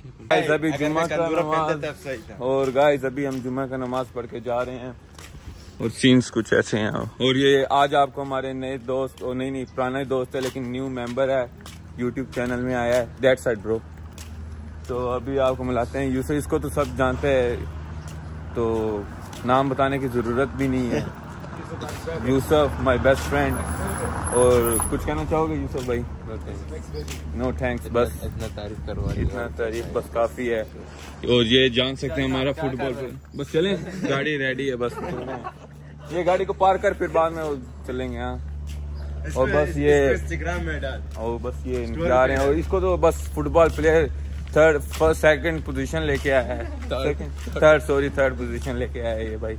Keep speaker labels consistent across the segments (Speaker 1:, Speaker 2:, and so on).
Speaker 1: Guys अभी जुम्मा का नमाज और गाइस अभी हम जुम्मा का नमाज पढ़ के जा रहे हैं और सीन्स कुछ ऐसे हैं। और ये आज आपको हमारे नए दोस्त और नहीं पुराना ही दोस्त है लेकिन न्यू मेंबर है, यूट्यूब चैनल में आया है, दैट साइड ब्रो। तो अभी आपको मिलाते हैं यूसुफ, इसको तो सब जानते हैं तो नाम बताने की ज़रूरत भी नहीं है। Yusuf my best friend. और कुछ कहना चाहोगे यूसुफ भाई? नो थैंक्स, बस इतना तारीफ करवा, इतना तारीफ बस काफ़ी है। और ये जान सकते हैं हमारा फुटबॉल, बस चलें, गाड़ी रेडी है, बस ये गाड़ी को पार कर फिर बाद में चलेंगे। हाँ और बस ये और बस ये जा रहे हैं और इसको तो बस football player first second position लेके आया है, थर्ड पोजीशन लेके आया है ये भाई,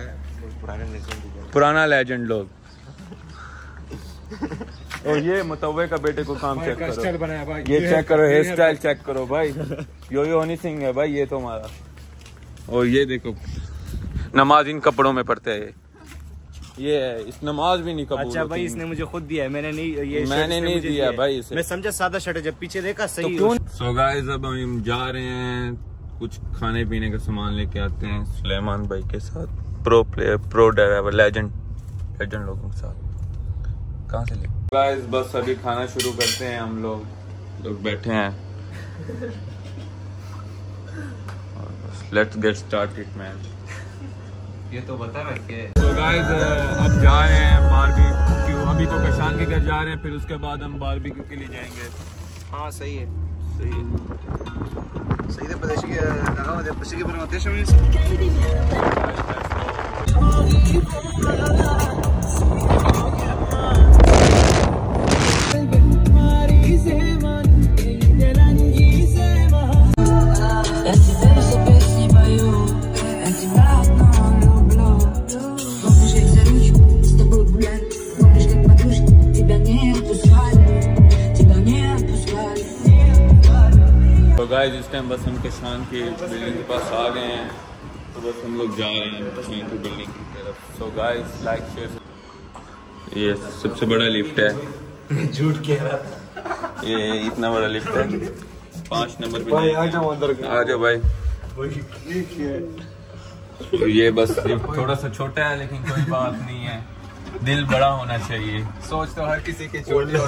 Speaker 1: पुराना लेजेंड लोग। और ये मुतव्वे का बेटे को काम चेक करो, ये चेक करो, हेयर स्टाइल चेक करो भाई, यो हनी सिंह है भाई ये तो हमारा। और ये देखो नमाज इन कपड़ों में पढ़ते हैं, ये है, इस नमाज भी नहीं कबूल।
Speaker 2: अच्छा भाई इसने मुझे खुद दिया है, मैंने नहीं
Speaker 1: दिया भाई इसे,
Speaker 2: मैं समझा सादा शर्ट है, जब पीछे देखा सही।
Speaker 1: सो गाइस अब हम जा रहे हैं, कुछ खाने पीने का सामान लेके आते हैं सुलेमान भाई के साथ, pro player, pro driver, legend लोगों के साथ। कहाँ से ले गाइस बस अभी खाना शुरू करते हैं, हम लोग बैठे हैं, लेट्स गेट स्टार्टेड मैन।
Speaker 2: ये तो बता रखे।
Speaker 1: तो गाइस अब जा रहे हैं बारबेक्यू, अभी तो कशान के घर जा रहे हैं, फिर उसके बाद हम बारबेक्यू के लिए जाएंगे।
Speaker 2: हाँ सही है,
Speaker 3: सही है प्रदेश की लगा पसी के बनाते हैं।
Speaker 1: तो गाइस इस टाइम बस हम कशान की बिल्डिंग के पास आ गए हैं, तो बस हम लोग जा रहे हैं कशान की बिल्डिंग की तरफ। सो गाइस लाइक शेयर, ये सबसे बड़ा लिफ्ट है,
Speaker 3: झूठ कह रहा,
Speaker 1: ये इतना बड़ा लिफ्ट है, 5 नंबर पे
Speaker 3: भाई आ जाओ अंदर,
Speaker 1: आ जाओ भाई। तो ये बस लिफ्ट थोड़ा सा छोटा है लेकिन कोई बात नहीं है, दिल बड़ा होना चाहिए।
Speaker 2: सोच तो हर किसी के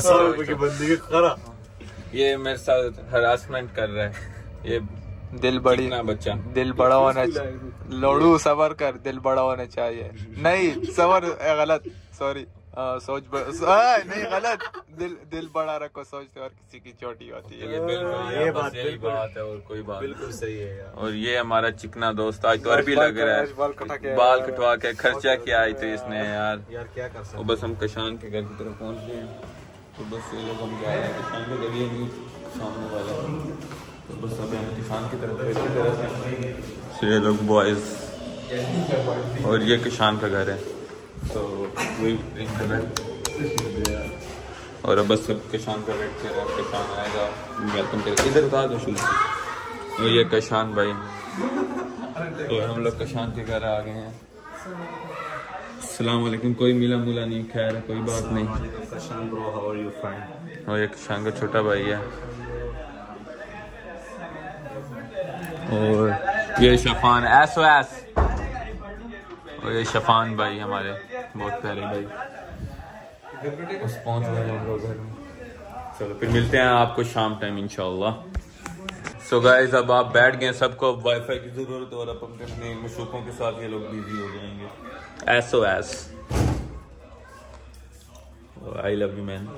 Speaker 1: ये मेरे साथ हरासमेंट कर रहा है, ये
Speaker 2: दिल बड़ी
Speaker 1: बच्चा,
Speaker 2: दिल बड़ा होना लोड़ू सबर कर, दिल बड़ा होना चाहिए, नहीं सबर गलत, सॉरी सोच नहीं गलत, दिल बड़ा रखो, सोच तो हर किसी की छोटी होती है।
Speaker 1: ये बात है और कोई बात
Speaker 3: बिल्कुल सही है यार।
Speaker 1: और ये हमारा चिकना दोस्त आज तो अरबी लग रहा है, बाल कटवा के खर्चा किया आई तो इसने यार
Speaker 3: क्या कर सकते।
Speaker 1: और बस हम कशान के घर की तरफ पहुंच गए हैं, तो बस ये लोग हम जा रहे हैं कशान के घर, ये सामने वाला, तो बस अभी हम कशान की तरफ से ये लोग बॉयज, और ये कशान का घर है, तो वही और अब बस सब कशान का वेट कर रहे हैं, कशान आएगा वेलकम करेगा, इधर उतार दो शुरू। और ये कशान भाई, तो हम लोग कशान के घर आ गए हैं। अस्सलाम वालेकुम, कोई मिला मुला नहीं, खैर कोई बात नहीं।
Speaker 3: Kashan bro, how are you? Fine.
Speaker 1: और ये कशान का छोटा भाई है, और ये शफान SOS, और ये शफान भाई हमारे बहुत प्यारे भाई, बस पहुंच गए हम लोग घर में। चलो फिर मिलते हैं आपको शाम टाइम इंशाल्लाह। सो गाइस अब आप बैठ गए, सबको वाईफाई की जरूरत है और अब अपने मशूकों के साथ ये लोग बिजी हो जाएंगे। SOS, I love you man.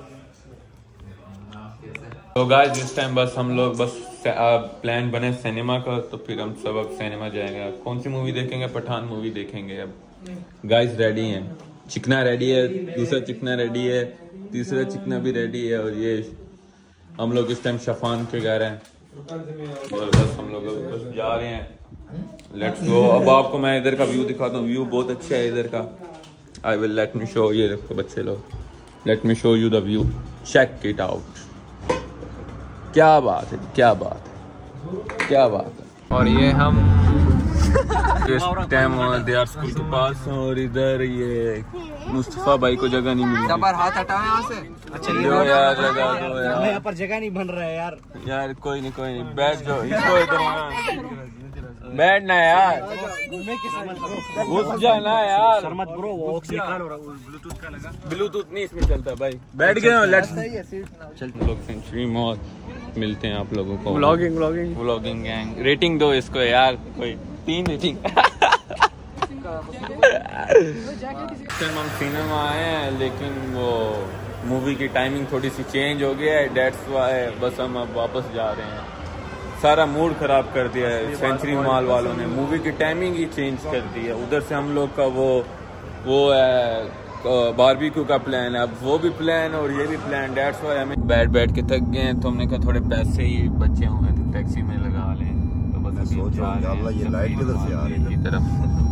Speaker 1: तो गाइस इस टाइम बस हम लोग बस प्लान बने सिनेमा का, तो फिर हम सब अब सिनेमा जाएंगे। कौन सी मूवी देखेंगे? पठान मूवी देखेंगे। अब गाइस रेडी हैं, चिकना रेडी है, दूसरा चिकना रेडी है, तीसरा चिकना भी रेडी है, और ये हम लोग इस टाइम शफान के घर हैं और बस हम लोग बस जा रहे हैं, लेट्स गो। अब आपको मैं इधर का व्यू दिखाता हूँ, व्यू बहुत अच्छा है इधर का। I will let me show, ये देखो बच्चे लोग, let me show you the view, check it out. क्या बात है, क्या बात है, क्या बात है। और ये हम इस टाइम दे आर स्कूल के पास, और इधर ये मुस्तफा भाई को जगह नहीं मिली।
Speaker 2: जबर हाथ हटाओ यहाँ से। अच्छा ये
Speaker 1: यार लगा दो यार,
Speaker 4: यहाँ पर जगह नहीं बन रहा है यार।
Speaker 1: यार कोई नहीं बैठ जाओ, इसको इधर बैठना है यार, घुस जाना है यार।
Speaker 4: मत ब्रो, वो निकाल और ब्लूटूथ का लगा।
Speaker 1: ब्लूटूथ नहीं इसमें चलता भाई। बैठ गए हो, लेट्स चलते लोग सेंचुरी मॉल मिलते हैं आप लोगों को। व्लॉगिंग गैंग रेटिंग दो इसको यार, कोई 3 रेटिंग। हम सिनेमा आए हैं लेकिन वो मूवी की टाइमिंग थोड़ी सी चेंज हो गया है, डेट्स वाई बस हम अब वापस जा रहे हैं। सारा मूड खराब कर दिया है सेंचुरी मॉल वालों ने, मूवी की टाइमिंग ही चेंज कर दी है। उधर से हम लोग का वो है बारबेक्यू का प्लान है, अब वो भी प्लान और ये भी प्लान, डेट्स वाई हमें बैठ के थक गए हैं। तो हमने कहा थोड़े पैसे ही बचे हुए तो टैक्सी में लगा लें, तो बस अभी ये लाइट किधर से आ रही है तरफ।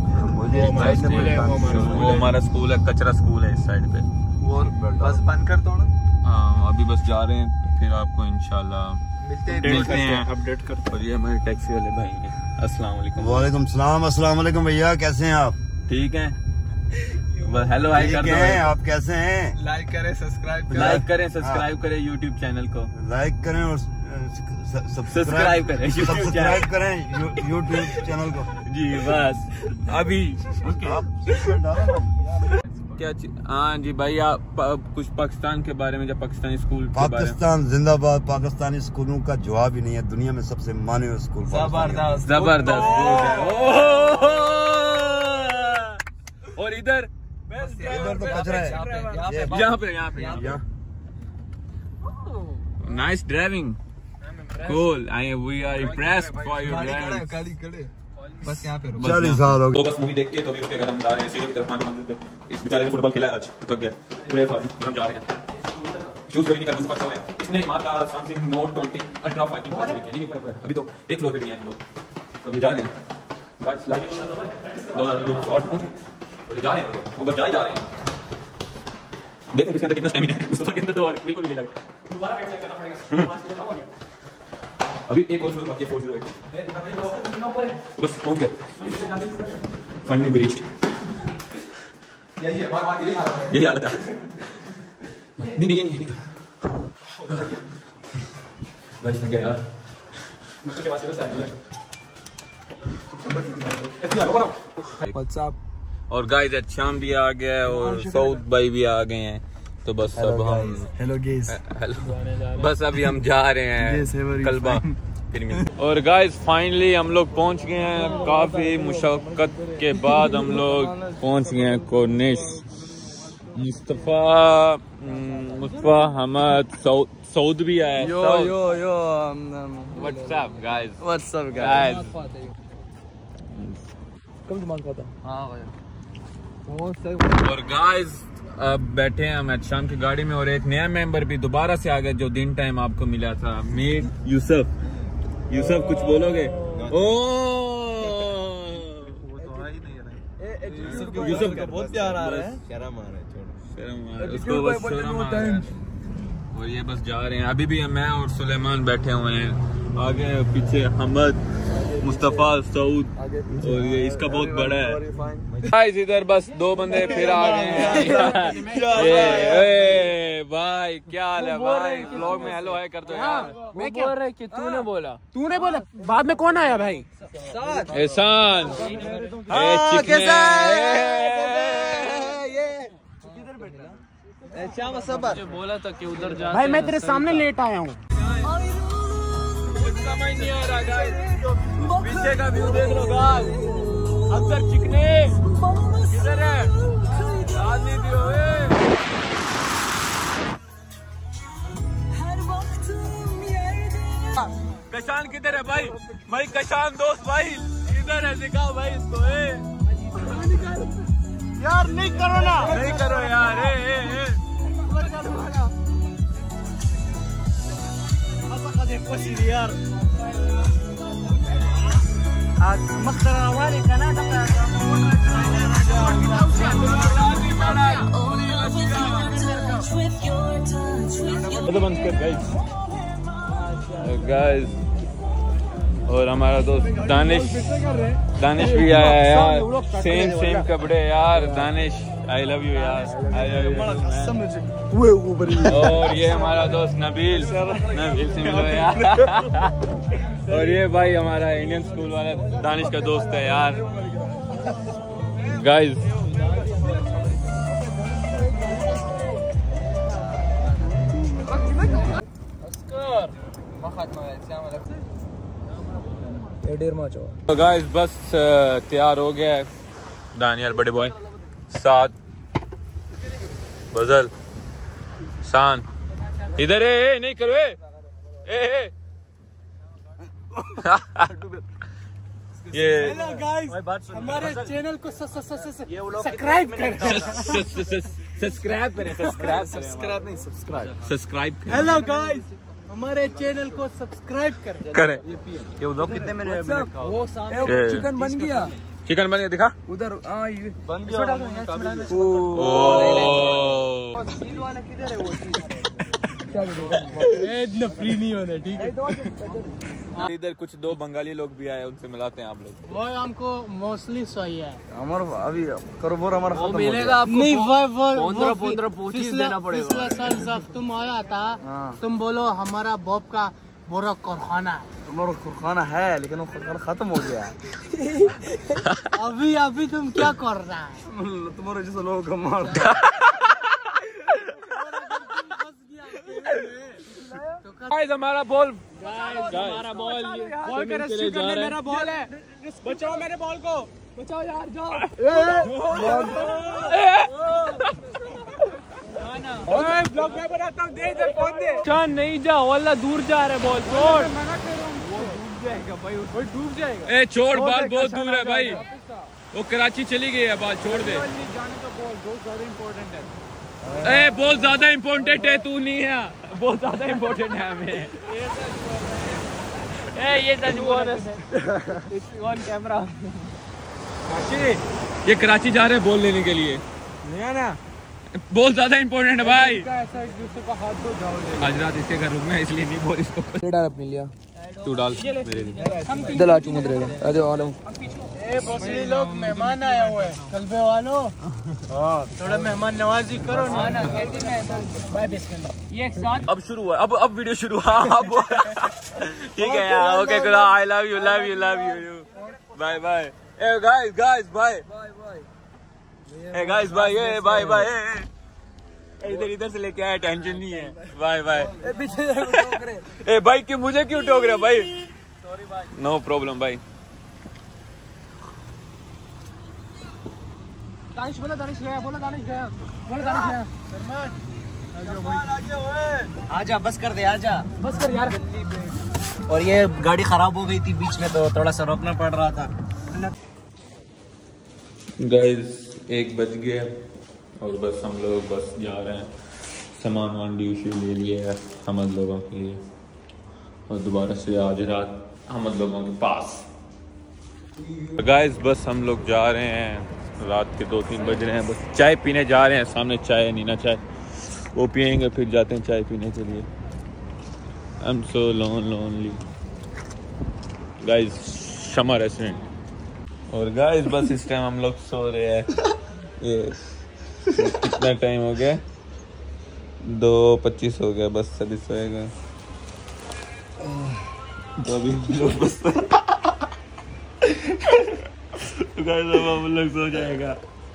Speaker 1: वो हमारा स्कूल है, कचरा स्कूल है इस साइड पे।
Speaker 2: वो बस बंद कर दो ना।
Speaker 1: हाँ अभी बस जा रहे हैं, फिर आपको इंशाल्लाह मिलते हैं
Speaker 4: अपडेट कर।
Speaker 1: और ये हमारे टैक्सी वाले भाई हैं। अस्सलाम वालेकुम।
Speaker 5: वालेकुम सलाम। अस्सलाम वालेकुम भैया, कैसे हैं आप?
Speaker 1: ठीक हैं, बस हेलो हाय कर दो।
Speaker 5: आप कैसे हैं?
Speaker 2: लाइक करें सब्सक्राइब
Speaker 1: करें यूट्यूब चैनल को,
Speaker 5: लाइक करें और
Speaker 1: सब्सक्राइब करें यूट्यूब चैनल
Speaker 5: को
Speaker 1: जी। बस अभी क्या हाँ जी भाई, आप कुछ पाकिस्तान के बारे में, जब पाकिस्तानी स्कूल
Speaker 5: पाकिस्तान जिंदाबाद। पाकिस्तानी स्कूलों का जवाब ही नहीं है, दुनिया में सबसे माने हुए स्कूल
Speaker 1: जबरदस्त स्कूल है। और इधर
Speaker 5: तो कचरा है
Speaker 1: यहाँ पे nice driving, cool, we are impressed for your driving.
Speaker 2: बस यहाँ पे
Speaker 5: 40 साल हो गए।
Speaker 1: तो बस मूवी देख के तो अभी उसके घर हम जा रहे हैं, सीढ़ी की तरफ मंदिर पे। इस बेचारे ने फुटबॉल खेला आज, तो गया पूरे हम जा रहे हैं। शूज नहीं करना उसका अच्छा है, इसने माता सैमसंग नोट 20 अल्ट्रा 5 की बात की नहीं पर अभी तो एक फ्लोर पे भी हैं लोग, तो अभी जा रहे हैं गाइस। लाइक और जा रहे हैं, ऊपर जा रहे हैं। देखो किसके अंदर कितना स्टैमिना है, उसके अंदर तो बिल्कुल भी नहीं लगा। दोबारा वेट करना पड़ेगा अभी एक और शुरू बाकी 408 बस हो गया। फंडिंग ब्रीच यही हालत है। नहीं यार
Speaker 2: व्हाट्सएप।
Speaker 1: और गाइस शाम भी आ गया है और सऊद भाई भी आ गए हैं, तो बस अब हम
Speaker 4: हेलो गाइस,
Speaker 1: बस अभी हम जा रहे हैं कलबा फिर मिलते। और गाइस फाइनली हम लोग पहुंच गए हैं, काफी मुशक्कत के बाद हम लोग पहुंच गए हैं कॉर्निश। मुस्तफा हमद सऊद भी आया।
Speaker 2: यो
Speaker 1: व्हाट्सएप गाइस,
Speaker 2: कम दिमाग खाता। हाँ भाई।
Speaker 1: और गाइस अब बैठे हैं हम शाम की गाड़ी में, और एक नया मेंबर भी दोबारा से आ गया जो दिन टाइम आपको मिला था, मीर यूसुफ कुछ बोलोगे? ओ यूसुफ का बहुत प्यार आ रहा है, शर्म आ रहा है, उसको बस शर्म आ रहा है। और ये बस जा रहे हैं, अभी भी मैं और सुलेमान बैठे हुए हैं, आगे पीछे हमद, मुस्तफा, सऊद, और ये इसका बहुत बड़ा है। इधर बस 2 बंदे फिर आ गए हैं। भाई क्या हाल है भाई, ब्लॉग में हेलो हाय कर दो यार।
Speaker 2: मैं क्या बोल रहा है कि तूने बोला
Speaker 4: बाद में कौन आया भाई?
Speaker 1: एहसान
Speaker 2: बोला था कि उधर जा।
Speaker 4: भाई मैं तेरे सामने लेट आया हूँ।
Speaker 1: समझ नहीं आ रहा गाइस, पीछे का व्यू देख लो गाइस, अक्सर चिकने किधर है, राजनीति होए। कशान किधर है भाई? कशान दोस्त भाई किधर है, दिखाओ भाई इसको।
Speaker 4: यार नहीं करो ना,
Speaker 1: नहीं करो यार।
Speaker 4: यार مخترعوالي كندا
Speaker 1: गाइस और हमारा दोस्त दानिश भी आया है यार, सेम कपड़े यार। दानिश आई लव यू यार, आई लव यू। और ये हमारा दोस्त नबील से मिलो यार। और ये भाई हमारा इंडियन स्कूल वाला दानिश का दोस्त है यार। गाइस तो गाइस बस तैयार हो गया है। दानियाल बड़े बॉय, साद, बजल, शान इधर है, नहीं करो ए। ये
Speaker 4: हमारे चैनल को सब्सक्राइब करें। हेलो गाइस, हमारे चैनल को सब्सक्राइब
Speaker 1: करें।
Speaker 3: ये लोग कितने में
Speaker 4: चिकन बन गया,
Speaker 1: दिखा
Speaker 4: उधर
Speaker 3: बन गया।
Speaker 4: इतना फ्री नहीं होना, ठीक है।
Speaker 1: इधर कुछ दो बंगाली लोग भी आए, उनसे मिलाते हैं आप लोग।
Speaker 4: वो हमको मोस्टली सही है।
Speaker 3: हमारा अभी करोबर हमारा
Speaker 4: वो मिलेगा आपको। नहीं, वो 15-25 देना पड़ेगा। पिछला साल जब तुम आया था, तुम बोलो हमारा बॉब का बोरा कारखाना है।
Speaker 3: हमारा कारखाना है, लेकिन वो कारखाना खत्म हो गया है।
Speaker 4: अभी तुम क्या कर रहा है?
Speaker 3: तुम्हारे जैसे लोगों का मार।
Speaker 1: गाइस हमारा बॉल,
Speaker 4: हमारा बॉल मेरा बॉल है। बचाओ मेरे बॉल को, बचाओ यार, जाओ। ब्लॉग में बनाता हूँ, दे फोन दे।
Speaker 1: चांद नहीं जा वाला, दूर जा रहा है बॉल, छोड़।
Speaker 4: वो डूब जाएगा भाई, वो डूब जाएगा।
Speaker 1: ए छोड़, बॉल बहुत दूर है भाई, वो कराची चली गई है, बॉल छोड़ दे। ए बहुत ज्यादा इम्पोर्टेंट है, तू नहीं है, बहुत ज्यादा इम्पोर्टेंट है हमें। ये सच बोल ऑन कैमरा। ये कराची जा रहे हैं बॉल लेने के लिए,
Speaker 4: नहीं है ना,
Speaker 1: बहुत ज्यादा इम्पोर्टेंट है भाई।
Speaker 4: ऐसा एक दूसरे को हाथ दो, जाओ।
Speaker 1: आज रात इसके घर रुकना है, इसलिए नहीं बोल इसको।
Speaker 4: अपने लिया
Speaker 1: तू डाल मेरे लिए।
Speaker 4: दला चुमत रहेगा। अरे वालों, ए लोग मेहमान आए हुए हैं, कल्बे वालों। थोड़ा मेहमान नवाजी करो ना। ये एक साथ
Speaker 1: अब शुरू हुआ, अब वीडियो शुरू हुआ। अब ठीक है यार, okay good, I love you bye bye. ए गाइस बाय। ए गाइस बाय, ए बाय बाय। इधर से लेके आया, टेंशन नहीं है, बाय बाय। ए भाई क्यों मुझे क्यों टोक रहे भाई? सॉरी भाई, नो प्रॉब्लम भाई।
Speaker 4: दानिश बोला, दानिश गया।
Speaker 3: आजा, बस कर दे, आजा।
Speaker 4: बस कर यार।
Speaker 3: और ये गाड़ी खराब हो गई थी बीच में, तो थोड़ा सा रोकना पड़ रहा था।
Speaker 1: गाइस 1 बज गया और बस हम लोग जा रहे हैं, सामान ड्यूशी ले लिए है हमद लोगों के लिए, और दोबारा से आज रात हमद लोगों के पास। गाइस बस हम लोग जा रहे हैं, रात के 2-3 बज रहे हैं, बस चाय पीने जा रहे हैं। सामने चाय है, नीना चाय, वो पियेंगे, फिर जाते हैं चाय पीने के लिए। I am so lonely guys, Shama restaurant. और गाइस बस इस टाइम हम लोग सो रहे हैं। ये कितना टाइम हो गया? 2:25 हो गया, बस अभी सोएगा। तो अभी लोग बस गाइस अब हम लोग सो जाएगा।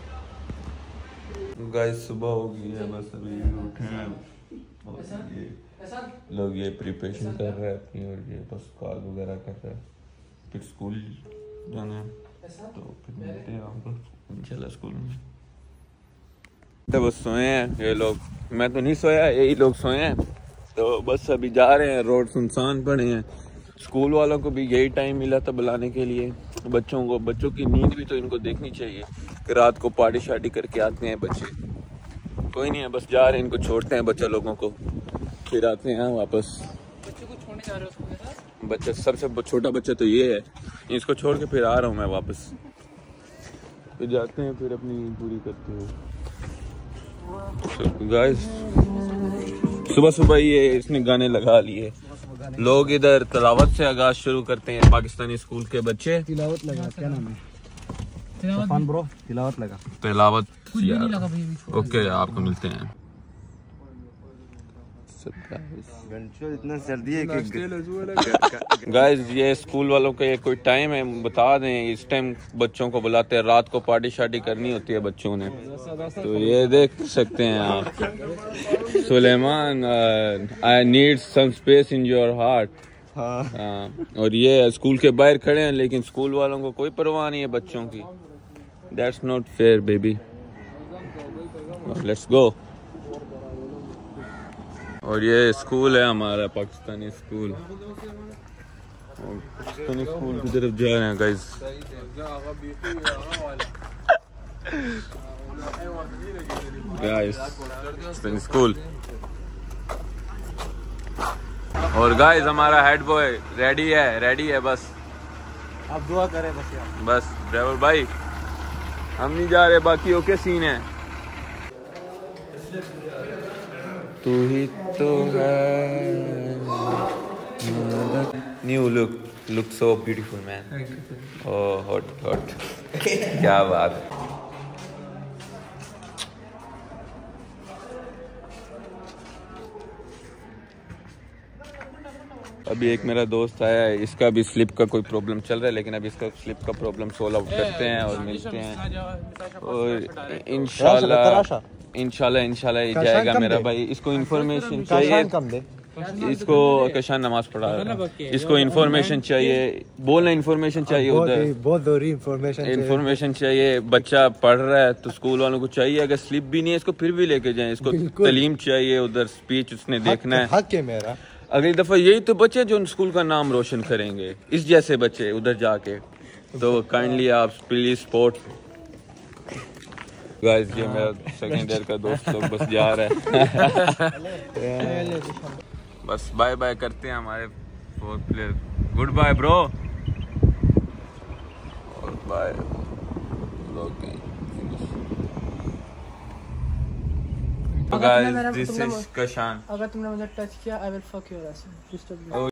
Speaker 1: गाइस सुबह हो गई है, बस अभी उठे हैं और ये लोग ये प्रिपरेशन कर रहे हैं अपनी, और ये बस कॉल वगैरह कर रहे हैं, फिर स्कूल जाना है, तो फिर मिलते हैं आपको इंशाल्लाह स्कूल में। तो बस सोए हैं ये लोग, मैं तो नहीं सोया, यही लोग सोए हैं। तो बस अभी जा रहे हैं, रोड सुनसान पड़े हैं। स्कूल वालों को भी यही टाइम मिला था बुलाने के लिए बच्चों की नींद भी तो इनको देखनी चाहिए कि रात को पार्टी शार्टी करके आते हैं बच्चे। कोई नहीं है, बस जा रहे हैं, इनको छोड़ते हैं बच्चा लोगों को, फिर आते हैं वापस।
Speaker 4: बच्चे को छोड़ने जा रहे हो उसके साथ?
Speaker 1: बच्चा सबसे छोटा बच्चा तो ये है, इसको छोड़ के फिर आ रहा हूँ मैं वापस। फिर जाते हैं, फिर अपनी नींद पूरी करते हैं। गाइस सुबह सुबह ये इसने गाने लगा लिए, लोग इधर तिलावत से आगाज शुरू करते हैं, पाकिस्तानी स्कूल के बच्चे।
Speaker 4: तिलावत लगा, क्या नाम है? तिलावत ब्रो, तिलावत लगा।
Speaker 1: तिलावत
Speaker 4: कुछ भी नहीं लगा भाई।
Speaker 1: ओके, आपको मिलते हैं।
Speaker 5: इतना सर्दी है कि
Speaker 1: गाइस, ये स्कूल वालों का ये कोई टाइम है, बता दें। इस टाइम बच्चों को बुलाते हैं, रात को पार्टी शार्टी करनी होती है बच्चों ने। तो ये देख सकते हैं आप, Suleman, I need some space in your heart. और ये स्कूल के बाहर खड़े हैं, लेकिन स्कूल वालों को कोई परवाह नहीं है बच्चों की। That's not fair baby. Let's go. और ये स्कूल है हमारा, पाकिस्तानी स्कूल। पाकिस्तानी स्कूल की तरफ जा रहे हैं गाइस। पाकिस्तानी स्कूल। और गाइस, हमारा हेड बॉय रेडी है बस।
Speaker 3: आप दुआ करें बस यार।
Speaker 1: बस ड्राइवर भाई, हम नहीं जा रहे, बाकी ओके सीन है। तू ही तो है। New look so beautiful man. Oh hot क्या बात है। अभी एक मेरा दोस्त आया है, इसका भी स्लिप का कोई प्रॉब्लम चल रहा है, लेकिन अभी इसका स्लिप का प्रॉब्लम सोल्व आउट करते हैं और मिलते हैं। और इंशाल्लाह ये जाएगा मेरा भाई। इसको इन्फॉर्मेशन चाहिए, इसको कशान नमाज पढ़ा रहा है, इसको इन्फॉर्मेशन चाहिए, बोलना इन्फॉर्मेशन चाहिए, उधर
Speaker 3: बहुत जरूरी
Speaker 1: इन्फॉर्मेशन चाहिए। बच्चा पढ़ रहा है तो स्कूल वालों को चाहिए, अगर स्लिप भी नहीं है इसको फिर भी लेके जाएं, इसको तालीम चाहिए, उधर स्पीच उसने देखना है।
Speaker 3: हक है मेरा।
Speaker 1: अगली दफा यही तो बच्चे जो स्कूल का नाम रोशन करेंगे, इस जैसे बच्चे उधर जाके। तो काइंडली आप प्लीज सपोर्ट। गाइस, ये मेरा सेकंड ईयर का दोस्त लोग बस जा रहा है। बस बाय बाय करते हैं हमारे fourth player. Good bye bro. और बाय लोग। Guys, this is Kashan.
Speaker 4: अगर तुमने मुझे टच किया, I will fuck your S.